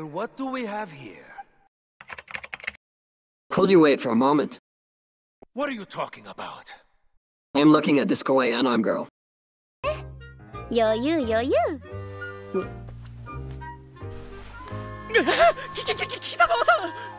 And what do we have here? Could you wait for a moment? What are you talking about? I'm looking at this Korean girl. 余裕余裕。 北川さん